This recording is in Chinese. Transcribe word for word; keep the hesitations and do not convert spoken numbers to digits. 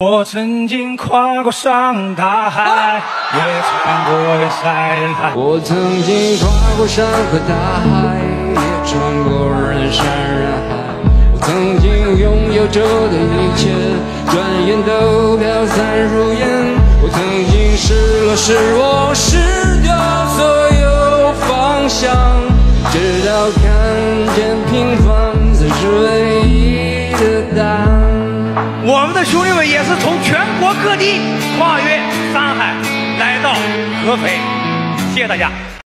我曾经跨过上大海，也穿过人山人海。 我曾经跨过山和大海，也穿过人山人海。我曾经拥有着的一切，转眼都飘散如烟。我曾经失落失望失掉所有方向，直到看见平凡才是唯一的答案。 我们的兄弟们也是从全国各地跨越山海来到合肥，谢谢大家。